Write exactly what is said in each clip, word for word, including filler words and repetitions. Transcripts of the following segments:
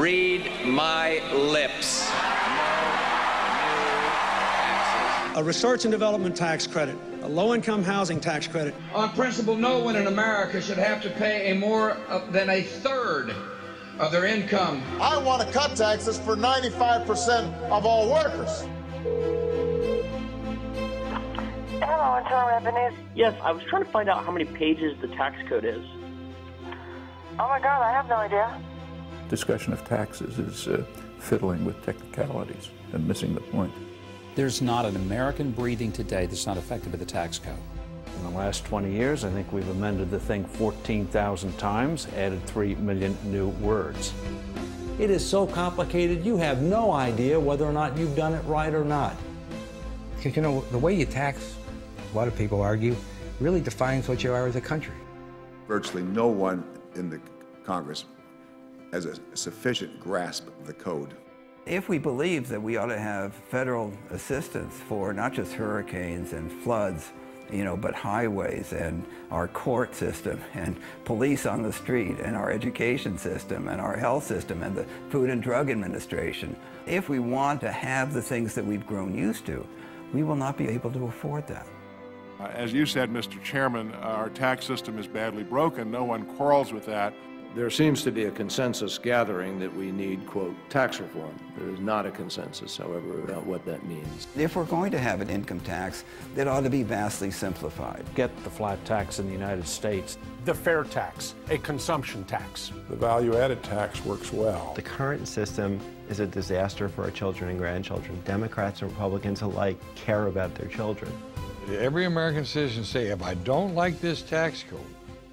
Read my lips. A research and development tax credit, a low-income housing tax credit. On principle, no one in America should have to pay a more than a third of their income. I want to cut taxes for ninety-five percent of all workers. Hello, Internal Revenue. Yes, I was trying to find out how many pages the tax code is. Oh my God, I have no idea. Discussion of taxes is uh, fiddling with technicalities and missing the point. There's not an American breathing today that's not affected by the tax code. In the last twenty years, I think we've amended the thing fourteen thousand times, added three million new words. It is so complicated, you have no idea whether or not you've done it right or not. Because, you know, the way you tax, a lot of people argue, really defines what you are as a country. Virtually no one in the Congress has a sufficient grasp of the code. If we believe that we ought to have federal assistance for not just hurricanes and floods, you know, but highways and our court system and police on the street and our education system and our health system and the Food and Drug Administration, if we want to have the things that we've grown used to, we will not be able to afford that. Uh, as you said, Mister Chairman, our tax system is badly broken. No one quarrels with that. There seems to be a consensus gathering that we need, quote, tax reform. There is not a consensus, however, about what that means. If we're going to have an income tax, it ought to be vastly simplified. Get the flat tax in the United States. The fair tax, a consumption tax. The value-added tax works well. The current system is a disaster for our children and grandchildren. Democrats and Republicans alike care about their children. Every American citizen say, if I don't like this tax code,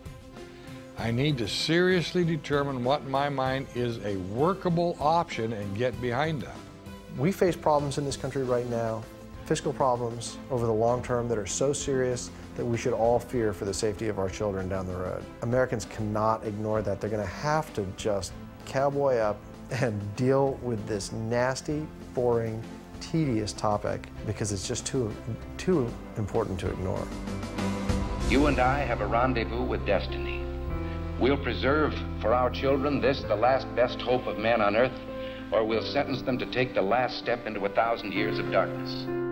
I need to seriously determine what in my mind is a workable option and get behind that. We face problems in this country right now, fiscal problems over the long term that are so serious that we should all fear for the safety of our children down the road. Americans cannot ignore that. They're going to have to just cowboy up and deal with this nasty, boring, tedious topic because it's just too, too important to ignore. You and I have a rendezvous with destiny. We'll preserve for our children this, the last best hope of man on earth, or we'll sentence them to take the last step into a thousand years of darkness.